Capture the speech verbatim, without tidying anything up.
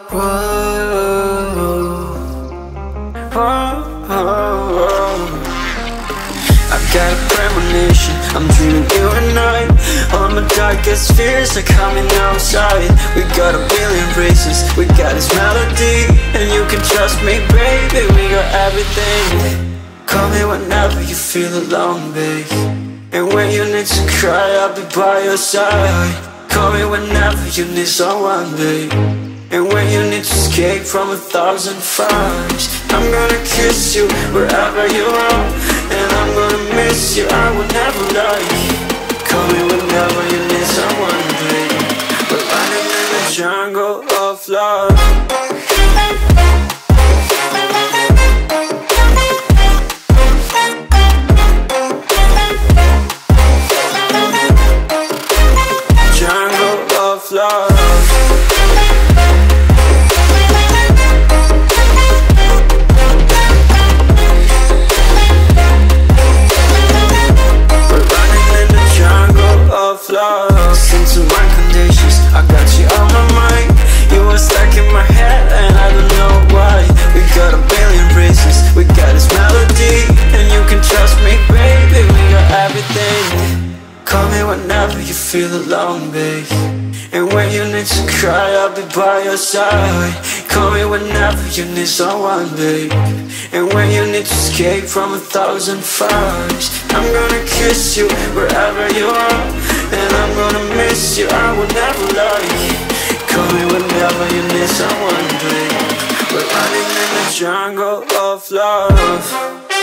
Whoa, whoa, whoa. I got a premonition, I'm dreaming you and I. All my darkest fears are coming outside. We got a billion races, we got this melody, and you can trust me, baby, we got everything. Call me whenever you feel alone, babe, and when you need to cry, I'll be by your side. Call me whenever you need someone, babe, and when you need to escape from a thousand fires. I'm gonna kiss you wherever you are, and I'm gonna miss you, I will never lie. Call me whenever you need someone, babe. We're running in the jungle of love. Jungle of love. Listen to my conditions, I got you on my mind. You were stuck in my head and I don't know why. We got a billion reasons, we got this melody, and you can trust me, baby, we got everything. Call me whenever you feel alone, babe, and when you need to cry, I'll be by your side. Call me whenever you need someone, babe, and when you need to escape from a thousand fires. I'm gonna kiss you wherever you are, and I'm gonna miss you, I will never lie. Call me whenever you need someone, babe. We're running in the jungle of love.